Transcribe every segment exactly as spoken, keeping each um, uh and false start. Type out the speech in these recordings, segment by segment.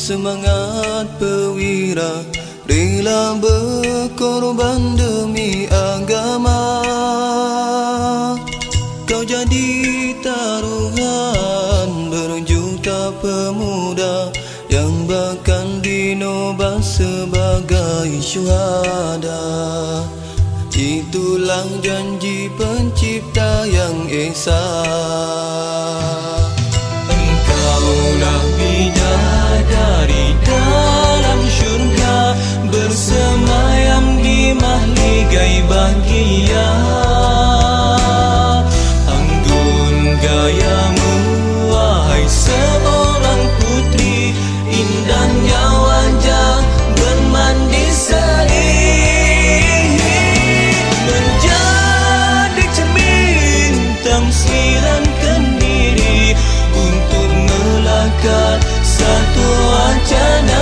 semangat perwira, rela berkorban demi agama. Kau jadi taruhan berjuta pemuda yang bahkan dinobatkan sebagai syuhada. Itulah janji pencipta yang esa. Engkaulah bidadari dalam syurga, bersemayam di mahligai bahagia. Anggun gayamu wahai seorang putri, indahnya wajah bermandi seri, menjadi cermin tamsilankan diri untuk melakar satu wacana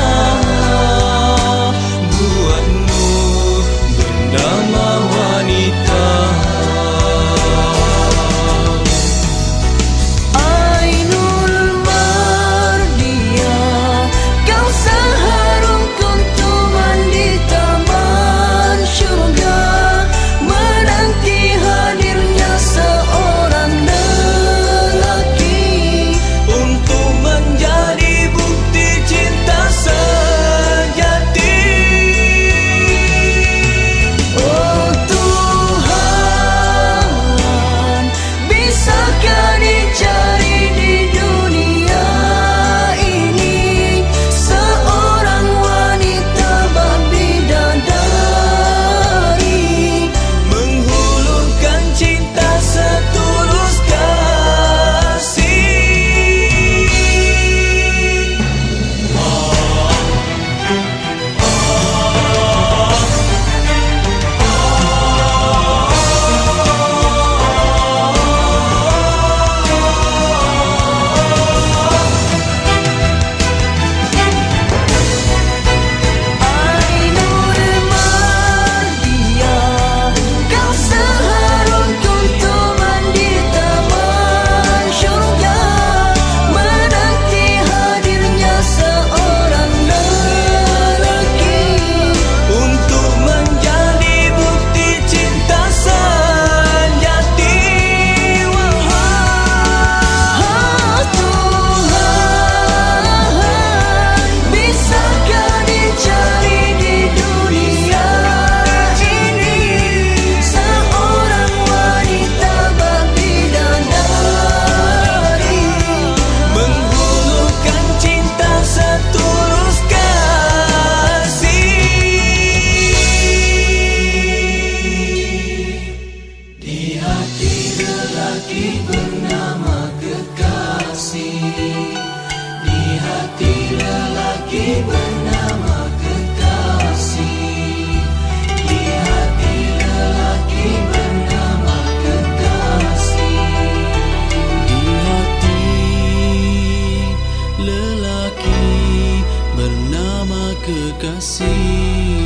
buatmu bernama wanita. Kekasih